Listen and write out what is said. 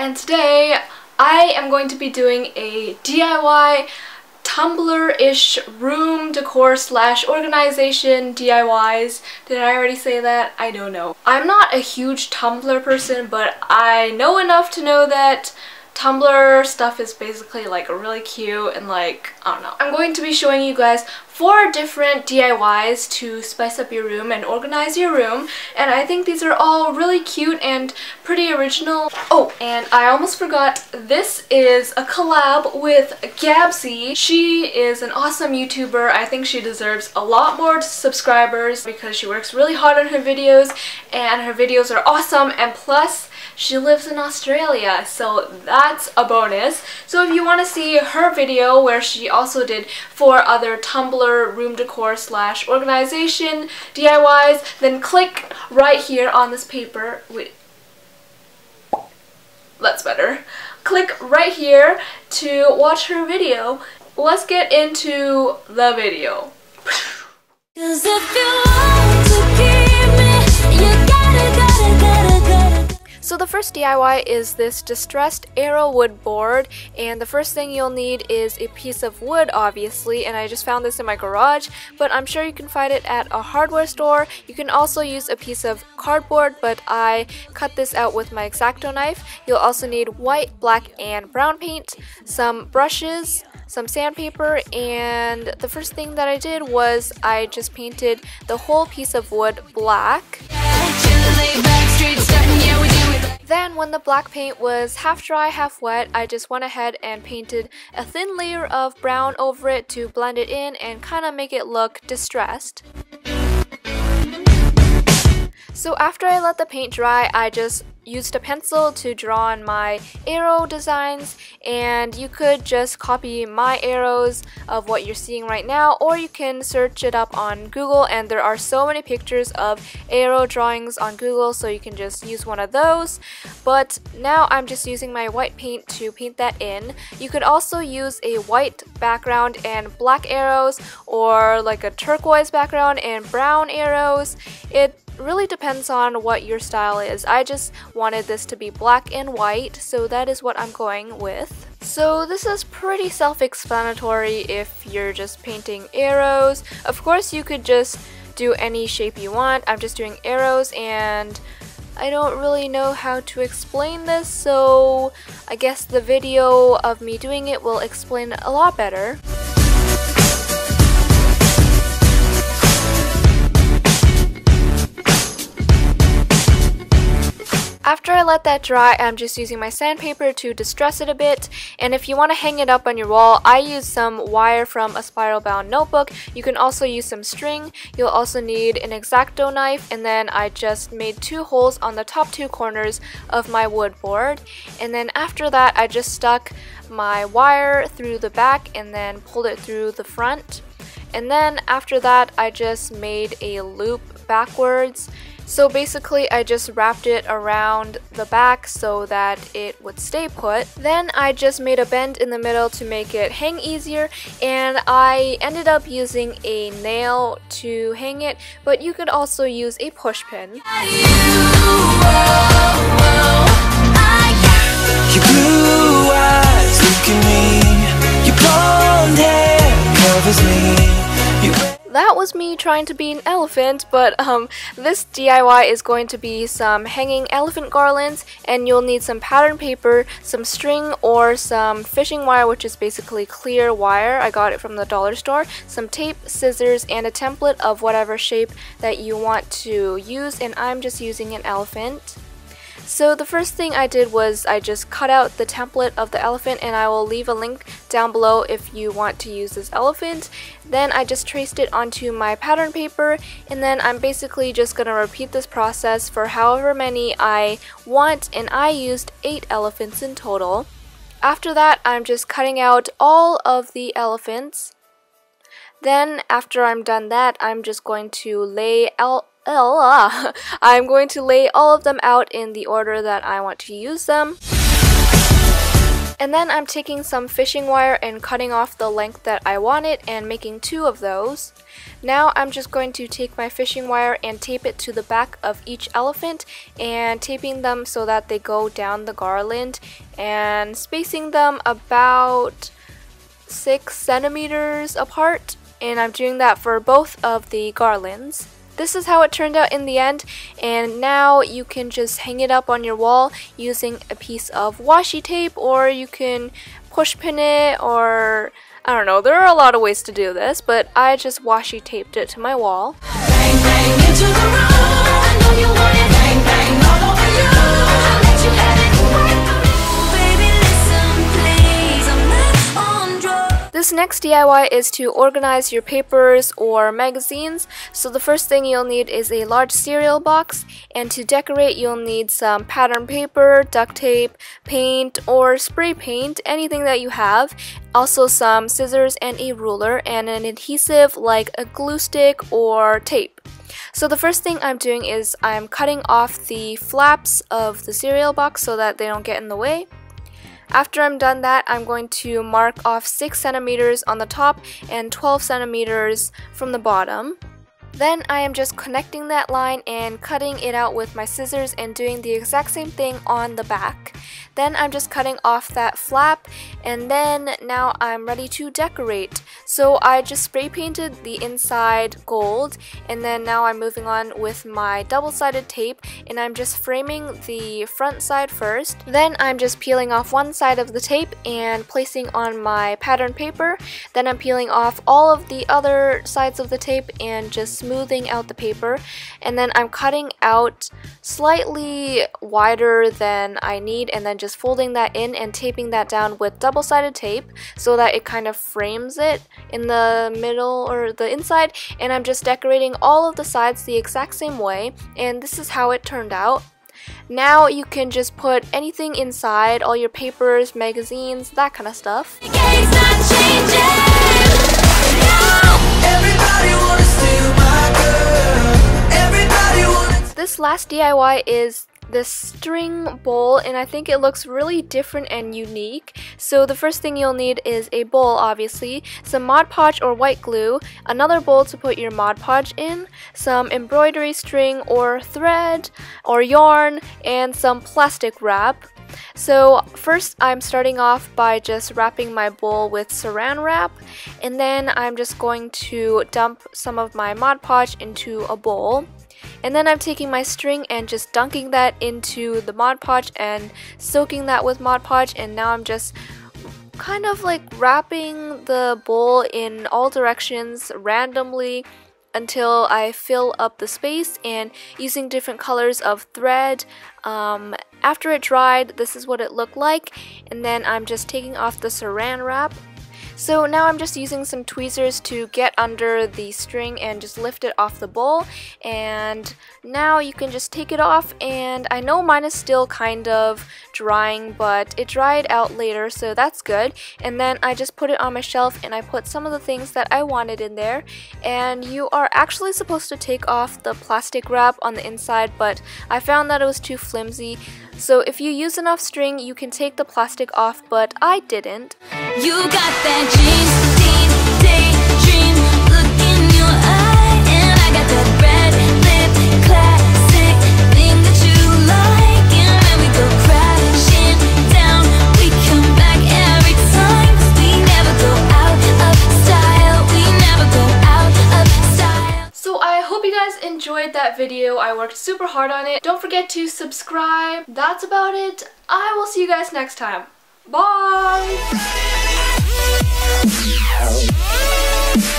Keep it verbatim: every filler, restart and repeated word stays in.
and today I am going to be doing a D I Y Tumblr-ish room decor slash organization D I Ys. Did I already say that? I don't know. I'm not a huge Tumblr person, but I know enough to know that Tumblr stuff is basically like really cute and like, I don't know. I'm going to be showing you guys four different D I Ys to spice up your room and organize your room, and I think these are all really cute and pretty original. Oh, and I almost forgot, this is a collab with Gabsy. She is an awesome YouTuber. I think she deserves a lot more subscribers because she works really hard on her videos and her videos are awesome, and plus she lives in Australia, so that's a bonus. So if you want to see her video where she also did four other Tumblr room decor slash organization D I Ys, then click right here on this paper. Wait, that's better. Click right here to watch her video. Let's get into the video. 'Cause if you want to keep me, you gotta, gotta, gotta, gotta. So the first D I Y is this distressed arrow wood board, and the first thing you'll need is a piece of wood, obviously, and I just found this in my garage, but I'm sure you can find it at a hardware store. You can also use a piece of cardboard, but I cut this out with my X-Acto knife. You'll also need white, black, and brown paint, some brushes, some sandpaper, and the first thing that I did was I just painted the whole piece of wood black. Then when the black paint was half dry, half wet, I just went ahead and painted a thin layer of brown over it to blend it in and kind of make it look distressed. So after I let the paint dry, I just used a pencil to draw on my arrow designs, and you could just copy my arrows of what you're seeing right now, or you can search it up on Google, and there are so many pictures of arrow drawings on Google, so you can just use one of those. But now I'm just using my white paint to paint that in. You could also use a white background and black arrows, or like a turquoise background and brown arrows. It really depends on what your style is. I just wanted this to be black and white, so that is what I'm going with. So this is pretty self-explanatory if you're just painting arrows. Of course you could just do any shape you want. I'm just doing arrows, and I don't really know how to explain this, so I guess the video of me doing it will explain it a lot better. After I let that dry, I'm just using my sandpaper to distress it a bit, and if you want to hang it up on your wall, I use some wire from a spiral bound notebook. You can also use some string. You'll also need an X-Acto knife, and then I just made two holes on the top two corners of my wood board, and then after that I just stuck my wire through the back and then pulled it through the front, and then after that I just made a loop backwards. So basically I just wrapped it around the back so that it would stay put. Then I just made a bend in the middle to make it hang easier, and I ended up using a nail to hang it, but you could also use a push pin. Your blue eyes look at me, your blonde hair covers me. You That was me trying to be an elephant, but um, this D I Y is going to be some hanging elephant garlands, and you'll need some pattern paper, some string, or some fishing wire, which is basically clear wire. I got it from the dollar store, some tape, scissors, and a template of whatever shape that you want to use, and I'm just using an elephant. So the first thing I did was I just cut out the template of the elephant, and I will leave a link down below if you want to use this elephant. Then I just traced it onto my pattern paper, and then I'm basically just going to repeat this process for however many I want, and I used eight elephants in total. After that, I'm just cutting out all of the elephants. Then after I'm done that, I'm just going to lay out I'm going to lay all of them out in the order that I want to use them. And then I'm taking some fishing wire and cutting off the length that I wanted and making two of those. Now I'm just going to take my fishing wire and tape it to the back of each elephant and taping them so that they go down the garland and spacing them about six centimeters apart, and I'm doing that for both of the garlands. This is how it turned out in the end, and now you can just hang it up on your wall using a piece of washi tape, or you can push pin it, or I don't know, there are a lot of ways to do this, but I just washi taped it to my wall. Bang, bang, into the room. I know you want it. Bang, bang, all over you. I'll let you have it. Baby, listen, please, I'm not on drugs. This next D I Y is to organize your papers or magazines. So the first thing you'll need is a large cereal box, and to decorate you'll need some pattern paper, duct tape, paint, or spray paint, anything that you have. Also some scissors and a ruler and an adhesive like a glue stick or tape. So the first thing I'm doing is I'm cutting off the flaps of the cereal box so that they don't get in the way. After I'm done that, I'm going to mark off six centimeters on the top and twelve centimeters from the bottom. Then I am just connecting that line and cutting it out with my scissors and doing the exact same thing on the back. Then I'm just cutting off that flap, and then now I'm ready to decorate. So I just spray painted the inside gold, and then now I'm moving on with my double-sided tape, and I'm just framing the front side first. Then I'm just peeling off one side of the tape and placing on my pattern paper. Then I'm peeling off all of the other sides of the tape and just smoothing out the paper, and then I'm cutting out slightly wider than I need, and then just folding that in and taping that down with double-sided tape so that it kind of frames it in the middle or the inside. And I'm just decorating all of the sides the exact same way, and this is how it turned out. Now you can just put anything inside, all your papers, magazines, that kind of stuff. This last D I Y is this string bowl, and I think it looks really different and unique. So the first thing you'll need is a bowl, obviously, some Mod Podge or white glue, another bowl to put your Mod Podge in, some embroidery string or thread or yarn, and some plastic wrap. So first I'm starting off by just wrapping my bowl with saran wrap, and then I'm just going to dump some of my Mod Podge into a bowl. And then I'm taking my string and just dunking that into the Mod Podge and soaking that with Mod Podge, and now I'm just kind of like wrapping the bowl in all directions randomly until I fill up the space, and using different colors of thread. Um, after it dried, this is what it looked like, and then I'm just taking off the saran wrap. So now I'm just using some tweezers to get under the string and just lift it off the bowl, and now you can just take it off. And I know mine is still kind of drying, but it dried out later, so that's good. And then I just put it on my shelf and I put some of the things that I wanted in there. And you are actually supposed to take off the plastic wrap on the inside, but I found that it was too flimsy. So if you use enough string, you can take the plastic off, but I didn't. You got that dream, daydream look in your eye, and I got that red lip classic thing that you like. And when we go crashing down, we come back every time, 'cause we never go out of style, we never go out of style. So I hope you guys enjoyed that video. I worked super hard on it. Don't forget to subscribe. That's about it. I will see you guys next time. Bye!